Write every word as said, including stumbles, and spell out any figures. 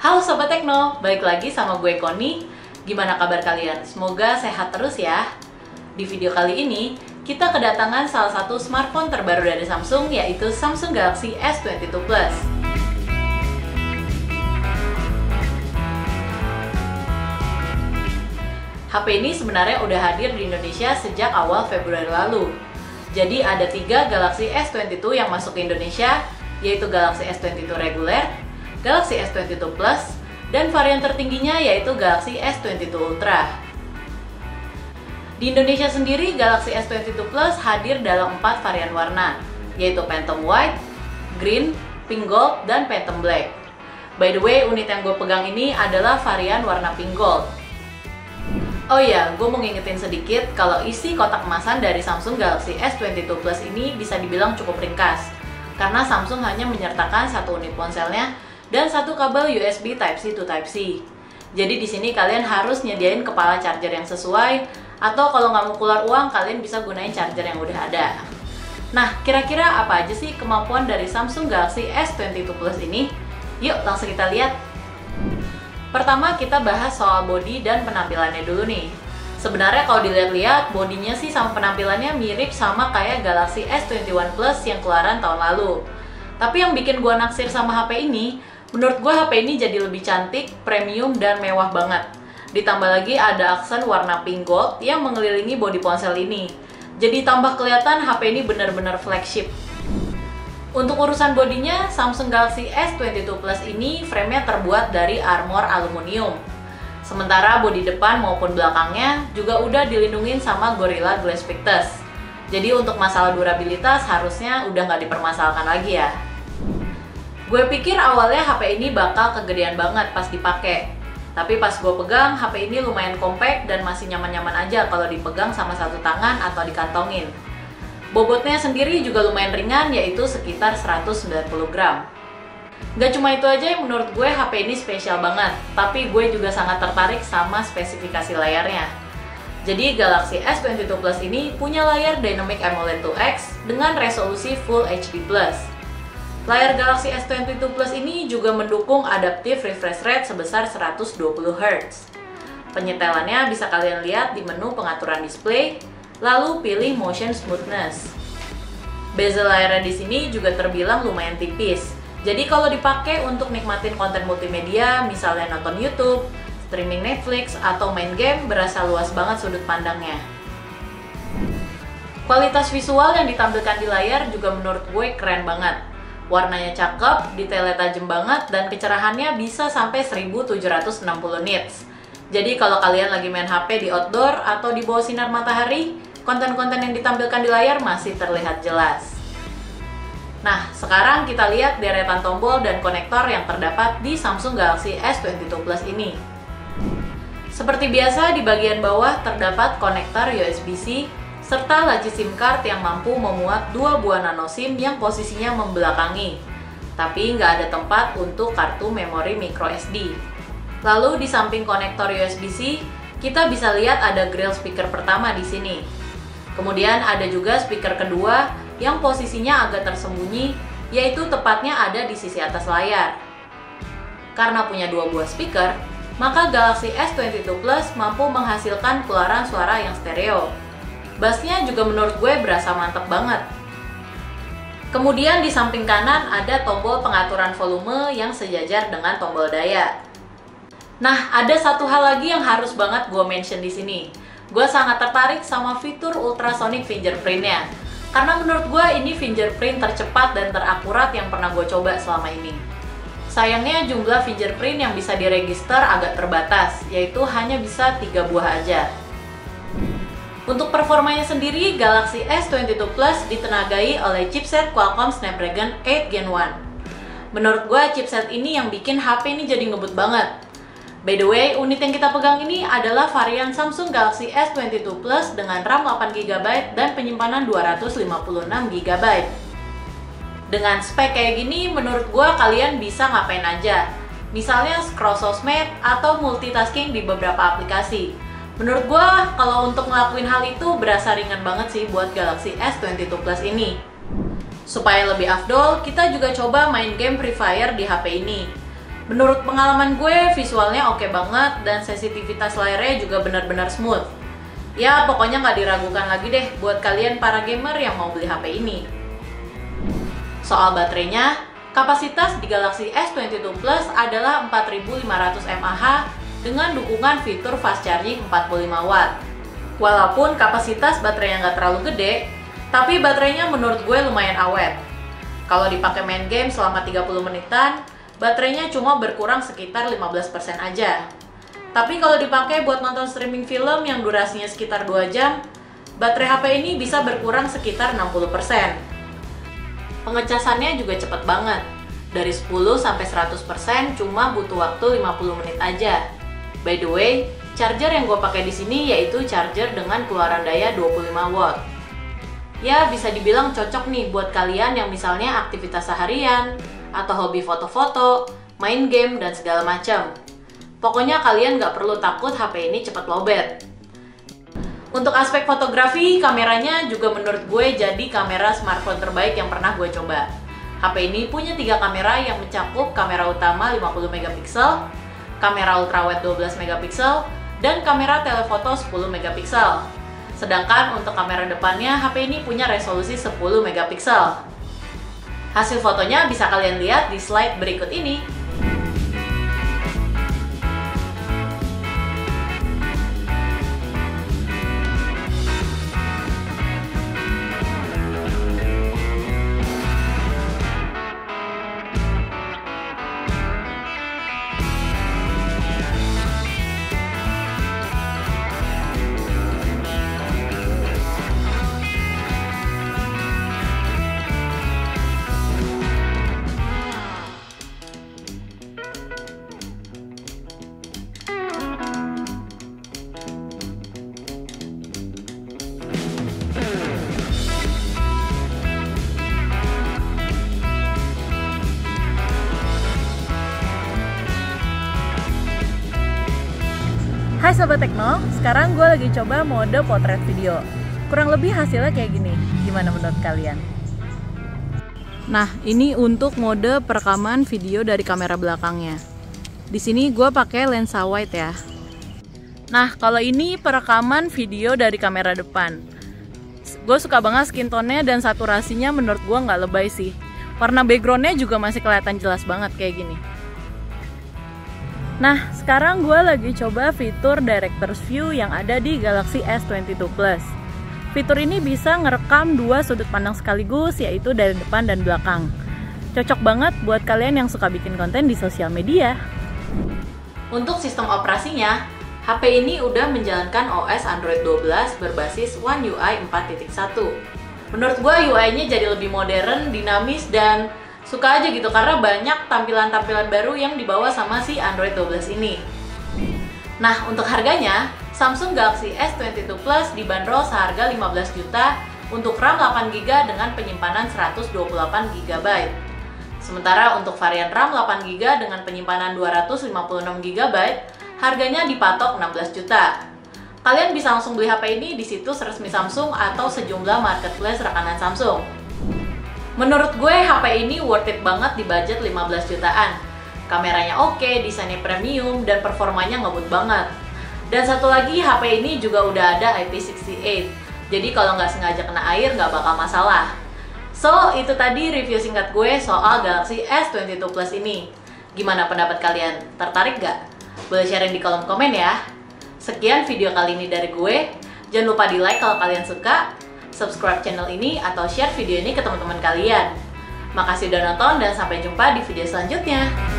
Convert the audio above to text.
Halo Sobat Tekno, balik lagi sama gue Koni. Gimana kabar kalian? Semoga sehat terus ya. Di video kali ini, kita kedatangan salah satu smartphone terbaru dari Samsung, yaitu Samsung Galaxy S dua puluh dua Plus. H P ini sebenarnya udah hadir di Indonesia sejak awal Februari lalu. Jadi ada tiga Galaxy S dua puluh dua yang masuk ke Indonesia, yaitu Galaxy S dua puluh dua reguler, Galaxy S dua puluh dua Plus, dan varian tertingginya yaitu Galaxy S dua puluh dua Ultra. Di Indonesia sendiri, Galaxy S dua puluh dua Plus hadir dalam empat varian warna, yaitu Phantom White, Green, Pink Gold, dan Phantom Black. By the way, unit yang gue pegang ini adalah varian warna Pink Gold. Oh iya, gue mau ngingetin sedikit kalau isi kotak kemasan dari Samsung Galaxy S dua puluh dua Plus ini bisa dibilang cukup ringkas, karena Samsung hanya menyertakan satu unit ponselnya dan satu kabel U S B Type-C to Type-C. Jadi di sini kalian harus nyediain kepala charger yang sesuai, atau kalau nggak mau keluar uang, kalian bisa gunain charger yang udah ada. Nah, kira-kira apa aja sih kemampuan dari Samsung Galaxy S dua puluh dua Plus ini? Yuk, langsung kita lihat. Pertama, kita bahas soal bodi dan penampilannya dulu nih. Sebenarnya kalau dilihat-lihat, bodinya sih sama penampilannya mirip sama kayak Galaxy S dua puluh satu Plus yang keluaran tahun lalu. Tapi yang bikin gua naksir sama H P ini, menurut gue H P ini jadi lebih cantik, premium, dan mewah banget. Ditambah lagi ada aksen warna pink gold yang mengelilingi bodi ponsel ini. Jadi tambah kelihatan H P ini benar-benar flagship. Untuk urusan bodinya, Samsung Galaxy S dua puluh dua Plus ini frame-nya terbuat dari armor aluminium. Sementara bodi depan maupun belakangnya juga udah dilindungin sama Gorilla Glass Victus. Jadi untuk masalah durabilitas harusnya udah nggak dipermasalahkan lagi ya. Gue pikir awalnya H P ini bakal kegedean banget pas dipakai. Tapi pas gue pegang, H P ini lumayan compact dan masih nyaman-nyaman aja kalau dipegang sama satu tangan atau dikantongin. Bobotnya sendiri juga lumayan ringan, yaitu sekitar seratus sembilan puluh gram. Gak cuma itu aja yang menurut gue H P ini spesial banget, tapi gue juga sangat tertarik sama spesifikasi layarnya. Jadi Galaxy S dua puluh dua Plus ini punya layar Dynamic AMOLED dua X dengan resolusi Full H D plus. Layar Galaxy S dua puluh dua Plus ini juga mendukung adaptive refresh rate sebesar seratus dua puluh hertz. Penyetelannya bisa kalian lihat di menu pengaturan display, lalu pilih motion smoothness. Bezel layarnya di sini juga terbilang lumayan tipis. Jadi kalau dipakai untuk nikmatin konten multimedia, misalnya nonton YouTube, streaming Netflix, atau main game, berasa luas banget sudut pandangnya. Kualitas visual yang ditampilkan di layar juga menurut gue keren banget. Warnanya cakep, detailnya tajam banget, dan kecerahannya bisa sampai seribu tujuh ratus enam puluh nits. Jadi kalau kalian lagi main H P di outdoor atau di bawah sinar matahari, konten-konten yang ditampilkan di layar masih terlihat jelas. Nah, sekarang kita lihat deretan tombol dan konektor yang terdapat di Samsung Galaxy S dua puluh dua Plus ini. Seperti biasa, di bagian bawah terdapat konektor U S B C serta laci SIM card yang mampu memuat dua buah nano SIM yang posisinya membelakangi, tapi nggak ada tempat untuk kartu memori micro S D. Lalu di samping konektor U S B C, kita bisa lihat ada grill speaker pertama di sini. Kemudian ada juga speaker kedua yang posisinya agak tersembunyi, yaitu tepatnya ada di sisi atas layar. Karena punya dua buah speaker, maka Galaxy S dua puluh dua Plus mampu menghasilkan keluaran suara yang stereo. Bassnya juga menurut gue berasa mantep banget. Kemudian di samping kanan ada tombol pengaturan volume yang sejajar dengan tombol daya. Nah, ada satu hal lagi yang harus banget gue mention di sini. Gue sangat tertarik sama fitur ultrasonic fingerprint-nya, karena menurut gue ini fingerprint tercepat dan terakurat yang pernah gue coba selama ini. Sayangnya jumlah fingerprint yang bisa diregister agak terbatas, yaitu hanya bisa tiga buah aja. Untuk performanya sendiri, Galaxy S dua puluh dua Plus ditenagai oleh chipset Qualcomm Snapdragon delapan Gen satu. Menurut gue chipset ini yang bikin H P ini jadi ngebut banget. By the way, unit yang kita pegang ini adalah varian Samsung Galaxy S dua puluh dua Plus dengan RAM delapan giga byte dan penyimpanan dua ratus lima puluh enam giga byte. Dengan spek kayak gini, menurut gua kalian bisa ngapain aja. Misalnya scroll sosmed atau multitasking di beberapa aplikasi. Menurut gua, kalau untuk ngelakuin hal itu berasa ringan banget sih buat Galaxy S dua puluh dua Plus ini. Supaya lebih afdol, kita juga coba main game Free Fire di H P ini. Menurut pengalaman gue, visualnya oke banget dan sensitivitas layarnya juga benar-benar smooth. Ya, pokoknya nggak diragukan lagi deh buat kalian para gamer yang mau beli H P ini. Soal baterainya, kapasitas di Galaxy S dua puluh dua Plus adalah empat ribu lima ratus mAh dengan dukungan fitur fast charging empat puluh lima watt. Walaupun kapasitas baterainya nggak terlalu gede, tapi baterainya menurut gue lumayan awet. Kalau dipakai main game selama tiga puluh menitan, baterainya cuma berkurang sekitar lima belas persen aja. Tapi kalau dipakai buat nonton streaming film yang durasinya sekitar dua jam, baterai H P ini bisa berkurang sekitar enam puluh persen. Pengecasannya juga cepet banget. Dari sepuluh sampai seratus persen cuma butuh waktu lima puluh menit aja. By the way, charger yang gue pakai di sini yaitu charger dengan keluaran daya dua puluh lima watt. Ya, bisa dibilang cocok nih buat kalian yang misalnya aktivitas seharian, atau hobi foto-foto, main game, dan segala macam. Pokoknya kalian nggak perlu takut H P ini cepat lowbat. Untuk aspek fotografi, kameranya juga menurut gue jadi kamera smartphone terbaik yang pernah gue coba. H P ini punya tiga kamera yang mencakup kamera utama lima puluh megapiksel, kamera ultrawide dua belas megapiksel, dan kamera telefoto sepuluh megapiksel. Sedangkan untuk kamera depannya, H P ini punya resolusi sepuluh megapiksel. Hasil fotonya bisa kalian lihat di slide berikut ini. Hai Sobat Tekno, sekarang gue lagi coba mode potret video. Kurang lebih hasilnya kayak gini. Gimana menurut kalian? Nah, ini untuk mode perekaman video dari kamera belakangnya. Di sini gue pakai lensa wide ya. Nah, kalau ini perekaman video dari kamera depan. Gue suka banget skin tone-nya dan saturasinya menurut gue nggak lebay sih. Warna background-nya juga masih kelihatan jelas banget kayak gini. Nah, sekarang gue lagi coba fitur Director's View yang ada di Galaxy S dua puluh dua Plus. Fitur ini bisa ngerekam dua sudut pandang sekaligus, yaitu dari depan dan belakang. Cocok banget buat kalian yang suka bikin konten di sosial media. Untuk sistem operasinya, H P ini udah menjalankan O S Android dua belas berbasis One U I empat titik satu. Menurut gue U I-nya jadi lebih modern, dinamis, dan suka aja gitu karena banyak tampilan-tampilan baru yang dibawa sama si Android dua belas ini. Nah, untuk harganya, Samsung Galaxy S dua puluh dua Plus dibanderol seharga lima belas juta untuk RAM delapan giga dengan penyimpanan seratus dua puluh delapan giga byte. Sementara untuk varian RAM delapan giga dengan penyimpanan dua ratus lima puluh enam giga byte, harganya dipatok enam belas juta. Kalian bisa langsung beli H P ini di situs resmi Samsung atau sejumlah marketplace rekanan Samsung. Menurut gue H P ini worth it banget di budget lima belas jutaan. Kameranya oke, desainnya premium, dan performanya ngebut banget. Dan satu lagi, H P ini juga udah ada I P enam delapan. Jadi kalau nggak sengaja kena air nggak bakal masalah. So, itu tadi review singkat gue soal Galaxy S dua puluh dua Plus ini. Gimana pendapat kalian? Tertarik nggak? Boleh sharing di kolom komen ya. Sekian video kali ini dari gue. Jangan lupa di like kalau kalian suka, subscribe channel ini, atau share video ini ke teman-teman kalian. Makasih udah nonton dan sampai jumpa di video selanjutnya.